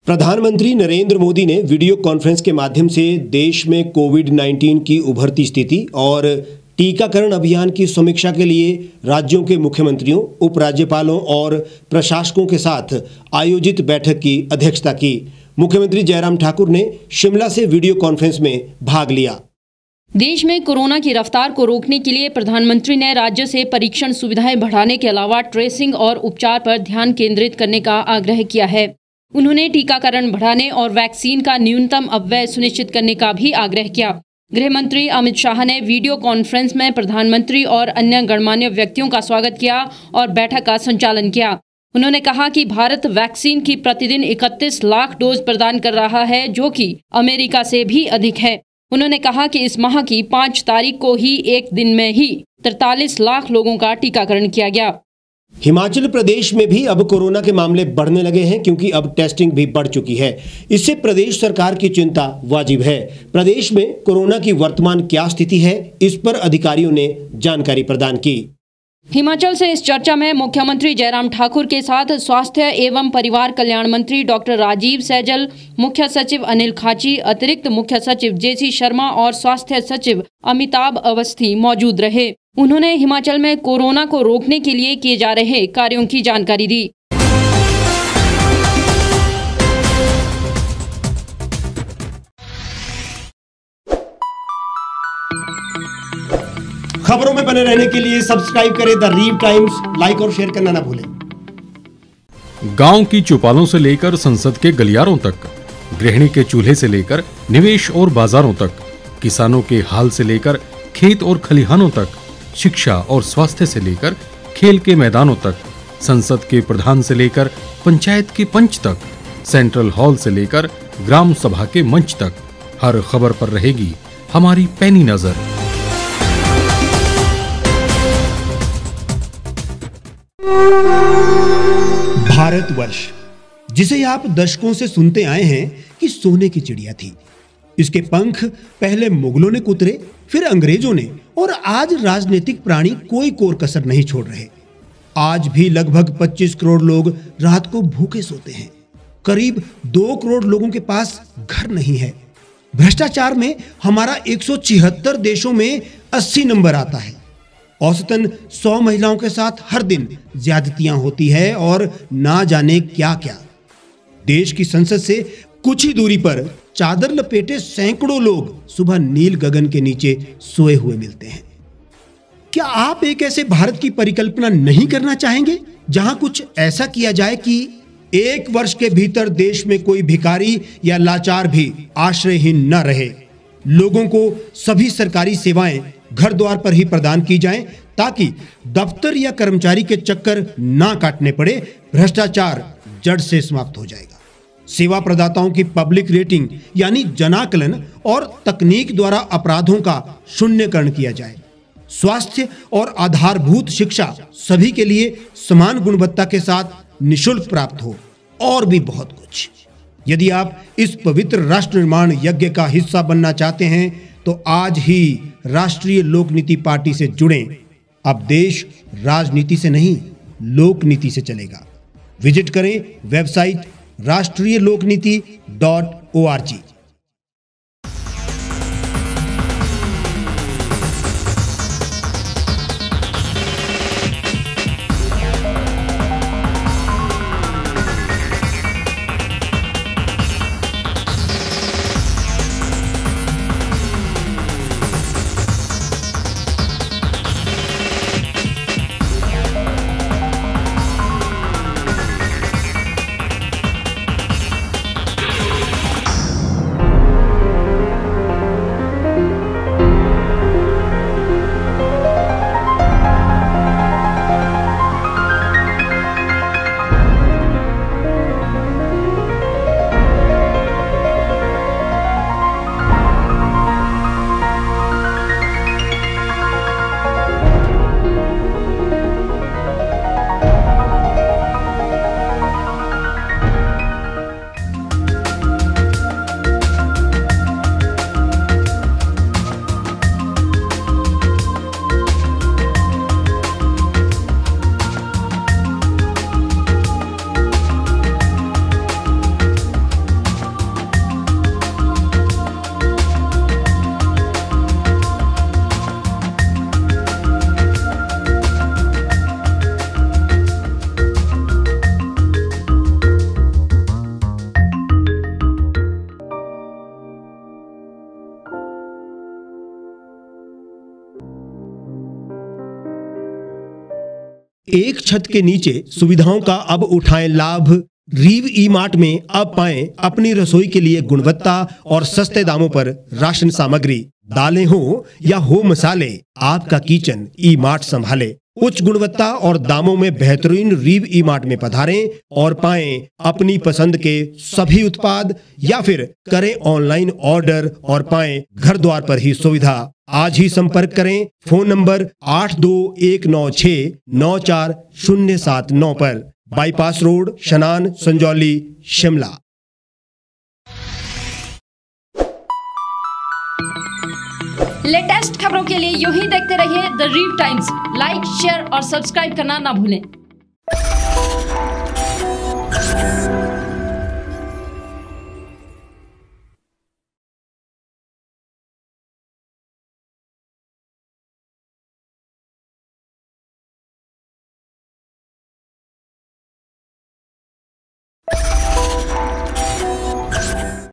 प्रधानमंत्री नरेंद्र मोदी ने video conference के माध्यम से देश में कोविड-19 की उभरती स्थिति और टीकाकरण अभियान की समीक्षा के लिए राज्यों के मुख्यमंत्रियों, उपराज्यपालों और प्रशासकों के साथ आयोजित बैठक की अध्यक्षता की। मुख्यमंत्री जयराम ठाकुर ने शिमला से वीडियो कॉन्फ्रेंस में भाग लिया। देश में कोरोना की रफ्तार को रोकने के लिए प्रधानमंत्री ने राज्य से परीक्षण सुविधाएं बढ़ाने के अलावा ट्रेसिंग और उपचार पर ध्यान केंद्रित करने का आग्रह किया है। उन्होंने टीकाकरण बढ़ाने और वैक्सीन का न्यूनतम अपव्यय सुनिश्चित करने का भी आग्रह किया। गृह मंत्री अमित शाह ने वीडियो कॉन्फ्रेंस में प्रधानमंत्री और अन्य गणमान्य व्यक्तियों का स्वागत किया और बैठक का संचालन किया। उन्होंने कहा कि भारत वैक्सीन की प्रतिदिन 31 लाख डोज प्रदान कर रहा है, जो कि अमेरिका से भी अधिक है। उन्होंने कहा कि इस माह की 5 तारीख को ही एक दिन में ही 43 लाख लोगों का टीकाकरण किया गया। हिमाचल प्रदेश में भी अब कोरोना के मामले बढ़ने लगे हैं, क्योंकि अब टेस्टिंग भी बढ़ चुकी है। इससे प्रदेश सरकार की चिंता वाजिब है। प्रदेश में कोरोना की वर्तमान क्या स्थिति है, इस पर अधिकारियों ने जानकारी प्रदान की। हिमाचल से इस चर्चा में मुख्यमंत्री जयराम ठाकुर के साथ स्वास्थ्य एवं परिवार कल्याण मंत्री डॉक्टर राजीव सैजल, मुख्य सचिव अनिल खाची, अतिरिक्त मुख्य सचिव जेसी शर्मा और स्वास्थ्य सचिव अमिताभ अवस्थी मौजूद रहे। उन्होंने हिमाचल में कोरोना को रोकने के लिए किए जा रहे कार्यों की जानकारी दी। खबरों में बने रहने के लिए सब्सक्राइब करें द रीव टाइम्स, लाइक और शेयर करना ना भूलें। गांव की चौपालों से लेकर संसद के गलियारों तक, गृहिणी के चूल्हे से लेकर निवेश और बाजारों तक, किसानों के हाल से लेकर खेत और खलिहानों तक, शिक्षा और स्वास्थ्य से लेकर खेल के मैदानों तक, संसद के प्रधान से लेकर पंचायत के पंच तक, सेंट्रल हॉल से लेकर ग्राम सभा के मंच तक, हर खबर पर रहेगी हमारी पैनी नजर। भारतवर्ष, जिसे आप दशकों से सुनते आए हैं कि सोने की चिड़िया थी। इसके पंख पहले मुगलों ने कुतरे, फिर अंग्रेजों ने, और आज राजनीतिक प्राणी कोई कोर कसर नहीं छोड़ रहे। आज भी लगभग 25 करोड़ लोग रात को भूखे सोते हैं। करीब 2 करोड़ लोगों के पास घर नहीं है। भ्रष्टाचार में हमारा 176 देशों में 80 नंबर आता है। औसतन 100 महिलाओं के साथ हर दिन ज्यादतियां होती है और ना जाने क्या क्या। देश की संसद से कुछ ही दूरी पर चादर लपेटे सैकड़ों लोग सुबह नील गगन के नीचे सोए हुए मिलते हैं। क्या आप एक ऐसे भारत की परिकल्पना नहीं करना चाहेंगे, जहां कुछ ऐसा किया जाए कि 1 वर्ष के भीतर देश में कोई भिखारी या लाचार भी आश्रयहीन न रहे? लोगों को सभी सरकारी सेवाएं घर द्वार पर ही प्रदान की जाएं, ताकि दफ्तर या कर्मचारी के चक्कर ना काटने पड़े। भ्रष्टाचार जड़ से समाप्त हो जाएगा। सेवा प्रदाताओं की पब्लिक रेटिंग यानी जनाकलन और तकनीक द्वारा अपराधों का शून्यकरण किया जाए। स्वास्थ्य और आधारभूत शिक्षा सभी के लिए समान गुणवत्ता के साथ निःशुल्क प्राप्त हो, और भी बहुत कुछ। यदि आप इस पवित्र राष्ट्र निर्माण यज्ञ का हिस्सा बनना चाहते हैं तो आज ही राष्ट्रीय लोक नीति पार्टी से जुड़ें। अब देश राजनीति से नहीं, लोक नीति से चलेगा। विजिट करें वेबसाइट rashtriyalokniti.org। एक छत के नीचे सुविधाओं का अब उठाएं लाभ। रीव ई मार्ट में अब पाएं अपनी रसोई के लिए गुणवत्ता और सस्ते दामों पर राशन सामग्री। दालें हो या हो मसाले, आपका किचन ई मार्ट संभाले। उच्च गुणवत्ता और दामों में बेहतरीन रीव ई मार्ट में पधारें और पाएं अपनी पसंद के सभी उत्पाद, या फिर करें ऑनलाइन ऑर्डर और पाएं घर द्वार पर ही सुविधा। आज ही संपर्क करें फोन नंबर 8219694079 पर, बाईपास रोड, शनान, संजौली, शिमला। लेटेस्ट खबरों के लिए यूं ही देखते रहिए the Reeve Times. Like, share और सब्सक्राइब करना ना भूलें।